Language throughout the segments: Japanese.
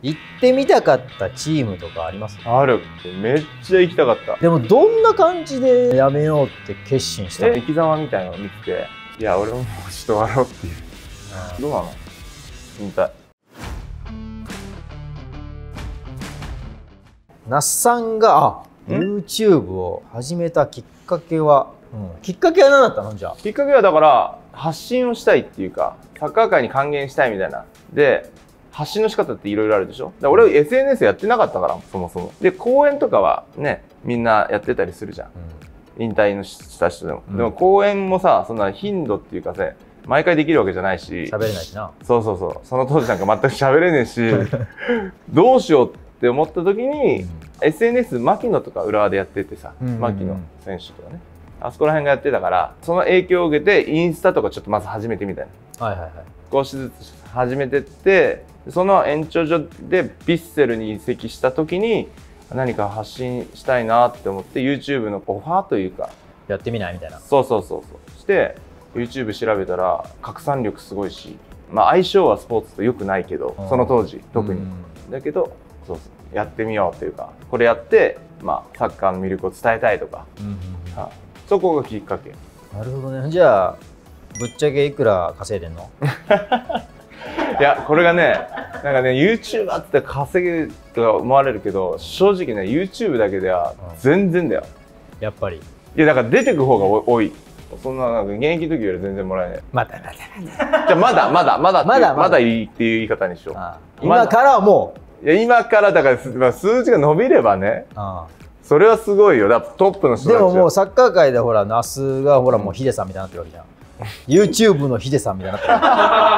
行ってみたかったチームとかあります？ ある。めっちゃ行きたかった。 でもどんな感じでやめようって決心したの？ 生き様みたいなのを見てて、いや俺ももうちょっと終わろうっていう。どうなの？引退。 那須さんがYouTube を始めたきっかけは、きっかけは何だったの？じゃあきっかけはだから発信をしたいっていうか、サッカー界に還元したいみたいな。で発信の仕方っていろいろあるでしょ。だから俺は SNS やってなかったから、そもそも。で講演とかはねみんなやってたりするじゃん、引退のした人でも。でも講演もさ、そんな頻度っていうかさ、毎回できるわけじゃないし、 喋れないしな。 そうそうそう、その当時なんか全く喋れねえしどうしようって思った時に、SNS 牧野とか浦和でやっててさ、牧野選手とかね、あそこら辺がやってたから、その影響を受けてインスタとかちょっとまず始めてみたいな、少しずつ始めてって、その延長上でヴィッセルに移籍した時に何か発信したいなって思って YouTube のオファーというか、 やってみないみたいな。 そうして YouTube 調べたら拡散力すごいし、まあ相性はスポーツと良くないけど、その当時特に、だけどやってみようというか、これやってまあサッカーの魅力を伝えたいとか、そこがきっかけ。 なるほどね。じゃあぶっちゃけいくら稼いでんの？ いやこれがね、なんかね YouTuber って稼ぐと思われるけど、正直ね YouTube だけでは全然だよ、 やっぱり。 いやだから出てく方が多い。そんななんか現役の時より全然もらえない。じゃあまだいいっていう言い方にしよう。 今からはもう、いや今からだから、数字が伸びればね、それはすごいよ。だからトップの人たちは。 でももうサッカー界でほら那須がほらもうヒデさんみたいになってるわけじゃん。YouTube のヒデさんみたいになってる。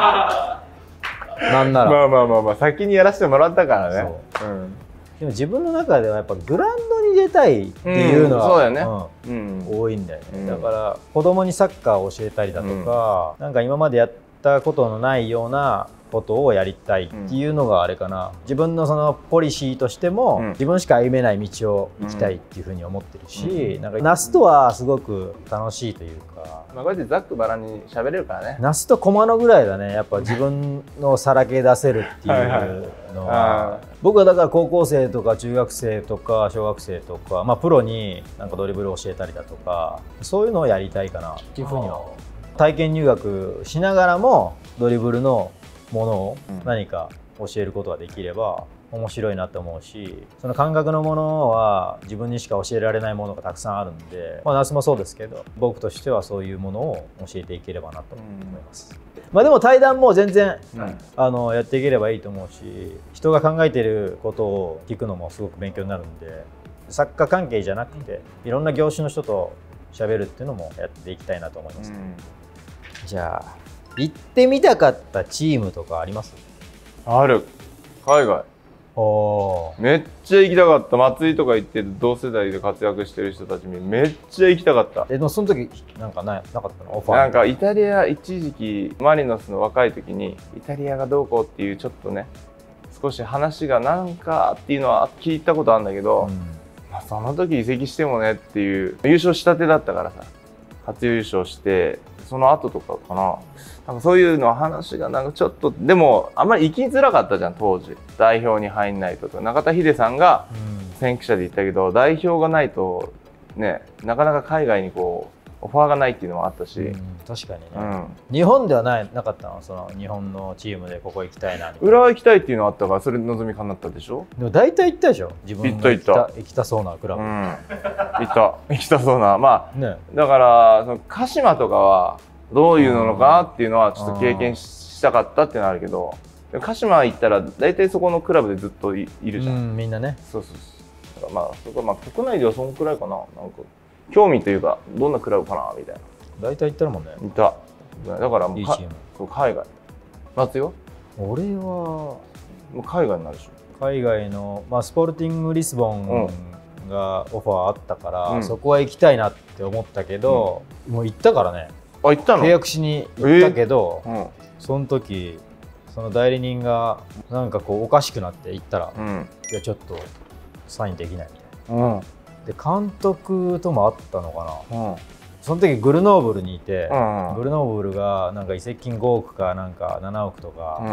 なんならまあ先にやらせてもらったからね。 でも自分の中ではやっぱグラウンドに出たいっていうのは多いんだよね。だから子供にサッカーを教えたりだとか、なんか今までやったことのないようなことをやりたいっていうのがあれかな。自分のそのポリシーとしても自分しか歩めない道を行きたいっていうふうに思ってるし、なんか那須とはすごく楽しいというか、 まあこうやってざっくばらんに喋れるからね。 那須と駒野ぐらいだね、やっぱ自分のさらけ出せるっていうのは。僕はだから高校生とか中学生とか小学生とか、まあプロになんかドリブルを教えたりだとか、そういうのをやりたいかなっていうふうには。体験入学しながらもドリブルのものを何か教えることができれば面白いなと思うし、その感覚のものは自分にしか教えられないものがたくさんあるんで、那須もそうですけど、僕としてはそういうものを教えていければなと思います。まあでも対談も全然、やっていければいいと思うし、人が考えていることを聞くのもすごく勉強になるんで、サッカー関係じゃなくていろんな業種の人と喋るっていうのもやっていきたいなと思います。じゃあ行ってみたかったチームとかあります？ ある。海外。めっちゃ行きたかった。松井とか行って同世代で活躍してる人たちにめっちゃ行きたかった。 でもその時なんかなかったの？オファー。 なんかイタリア一時期マリノスの若い時にイタリアがどうこうっていうちょっとね、少し話がなんかっていうのは聞いたことあるんだけど、まあその時移籍してもねっていう、優勝したてだったからさ、初優勝してその後とかかな。なんかそういうの話がなんかちょっと、でもあんまり行きづらかったじゃん当時。代表に入んないと。中田秀さんが先駆者で言ったけど、代表がないとね、なかなか海外にこうオファーがないっていうのもあったし。 確かにね、日本ではなかったの？その日本のチームでここ行きたいなみたいな。 浦和行きたいっていうのあったから、それ望みかなったでしょ。 でも大体行ったでしょ、自分の行きたそうなクラブ。 行きたそうな。まあ、だからその鹿島とかはどういうのかっていうのはちょっと経験したかったっていうのはあるけど、鹿島行ったら大体そこのクラブでずっといるじゃん、みんなね。だからまあそこはまあ国内ではそのくらいかな。なんか興味というか、どんなクラブかなみたいな。 大体行ってるもんね。 いた。だからいいチーム。海外。松よ。 俺はもう海外になるでしょ。 海外のスポルティングリスボンがオファーあったから、そこは行きたいなって思ったけど、もう行ったからね。 あ、行ったの？ 契約しに行ったけど、その時その代理人がなんかこうおかしくなって行ったら、いやちょっとサインできないみたいな。で監督とも会ったのかな。その時グルノーブルにいて、グルノーブルがなんか移籍金5億かなんか7億とか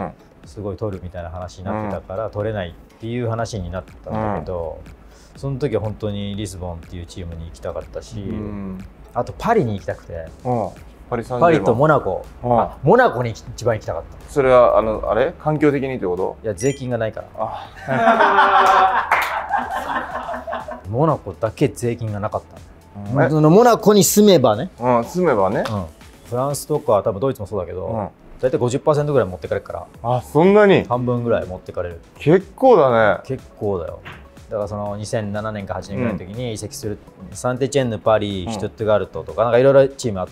すごい取るみたいな話になってたから取れないっていう話になったんだけど、その時は本当にリスボンっていうチームに行きたかったし、あとパリに行きたくて、パリとモナコ、モナコに一番行きたかった。 それはあれ環境的にってこと？ いや税金がないから。モナコだけ税金がなかった。モナコに住めばね。 住めばね。 フランスとか多分ドイツもそうだけど、大体 50% ぐらい持ってかれるから。 あ、そんなに？半分ぐらい持ってかれる。 結構だね。 結構だよ。だからその2007年か8年ぐらいの時に移籍する、サンテチェンヌ、パリ、シュトゥットガルトとかなんかいろいろチームあって、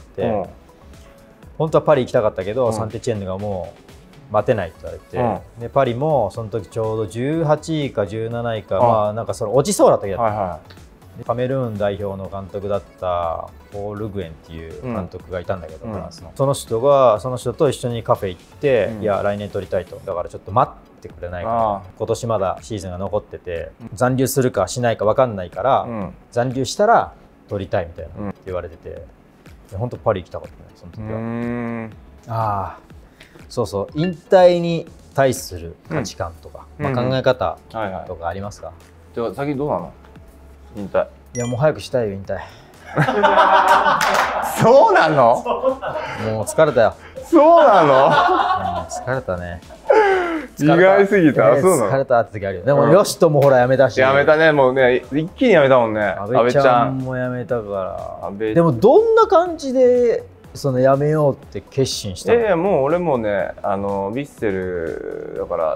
本当はパリ行きたかったけど、サンテチェンヌがもう待てないって言われて、でパリもその時ちょうど18位か17位か、まあなんかその落ちそうな時だった。カメルーン代表の監督だったポール・グエンっていう監督がいたんだけど、フランスのその人と一緒にカフェ行って、いや来年取りたいと、だからちょっと待ってくれないか、今年まだシーズンが残ってて残留するかしないか分かんないから、残留したら取りたいみたいなって言われてて、本当パリ行きたかったねその時は。そうそう、引退に対する価値観とか、考え方とかありますか？ じゃあ先どうなの？引退。 いやもう早くしたいよ引退。 そうなの？ もう疲れたよ。 そうなの？ 疲れたね。 意外すぎた。そうなの？ 疲れたって時あるよ。でもよしともほらやめたし。 やめたね、もうね、一気にやめたもんね。 阿部ちゃんもやめたから。でもどんな感じでそのやめようって決心したの？ もう俺もね、ヴィッセルだから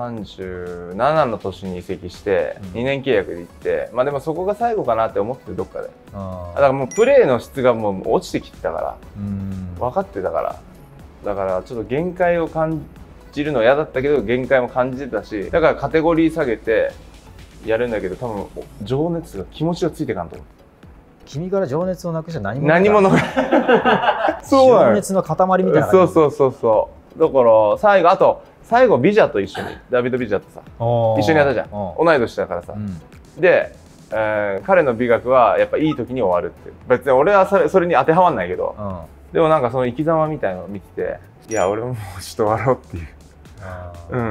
37の年に移籍して2年契約で行って、まあでもそこが最後かなって思ってるどっかで。だからもうプレーの質がもう落ちてきてたから、分かってたから、だからちょっと限界を感じるのは嫌だったけど限界も感じてたし、だからカテゴリー下げてやるんだけど、多分情熱が気持ちがついていかんと思って。 君から情熱をなくしたら何も残らない。情熱の塊みたいな。 そう。だから最後ビジャと一緒にダビド・ビジャとさ一緒にやったじゃん。同い年だからさ。で、彼の美学はやっぱいい時に終わるって。別に俺はそれに当てはまんないけど、でもなんかその生き様みたいなのを見てて、いや俺ももうちょっと終わろうっていう。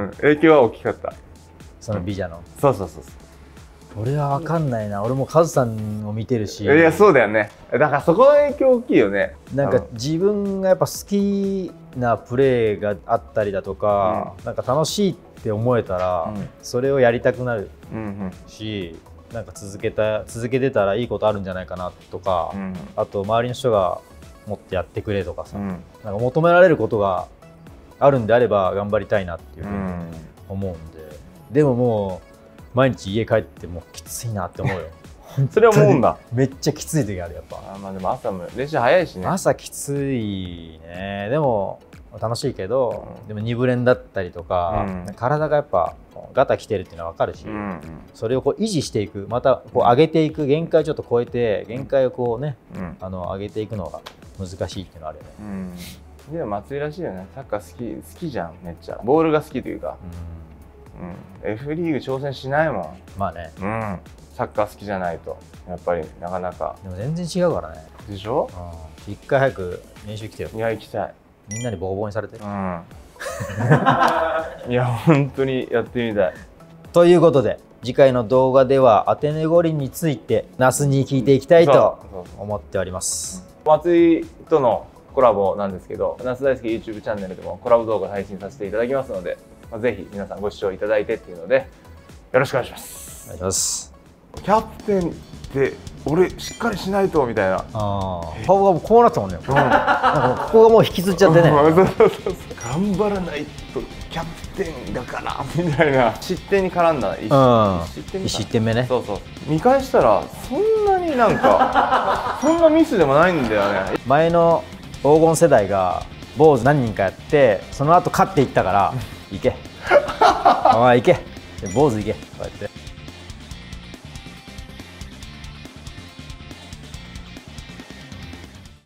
影響は大きかった。 そのビジャの。 そう。 俺は分かんないな。俺もカズさんを見てるし。 いやそうだよね。だからそこの影響大きいよね。 なんか自分がやっぱ好きなプレーがあったりだとか、なんか楽しいって思えたら、それをやりたくなるし、なんか続けてたらいいことあるんじゃないかなとか、あと周りの人がもっとやってくれとかさ、なんか求められることがあるんであれば頑張りたいなっていうふうに思うんで、でももう毎日家帰ってもきついなって思うよ。 それは思うんだ。 めっちゃきつい時あるやっぱ。 まあでも朝も練習早いしね。 朝きついね。でも楽しいけど、でも2ブレンだったりとか、体がやっぱガタきてるっていうのは分かるし、それをこう維持していく、またこう上げていく、限界をちょっと超えて限界をこうね、上げていくのが難しいっていうのはあるよね。 でも松井らしいよね。サッカー好きじゃん、めっちゃ。ボールが好きというか。F リーグ挑戦しないもん。 まあね。 サッカー好きじゃないとやっぱりなかなか。 でも全然違うからね。 でしょ？ 一回早く練習来てよ。 いや行きたい。 みんなにボコボコにされてる。 いや本当にやってみたい。 ということで次回の動画ではアテネ五輪について那須に聞いていきたいと思っております。 松井とのコラボなんですけど、那須大輔 YouTube チャンネルでもコラボ動画配信させていただきますので、ぜひ皆さんご視聴いただいてっていうのでよろしくお願いします。 お願いします。 キャプテンって俺しっかりしないとみたいな。 顔がこうなったもんね。なんかここがもう引きずっちゃってね。 頑張らないとキャプテンだからみたいな。失点に絡んだ 1失点目ね。 そう。見返したらそんなになんかそんなミスでもないんだよね。 前の黄金世代が坊主何人かやってその後勝っていったから行け。行け。坊主行け。こうやって。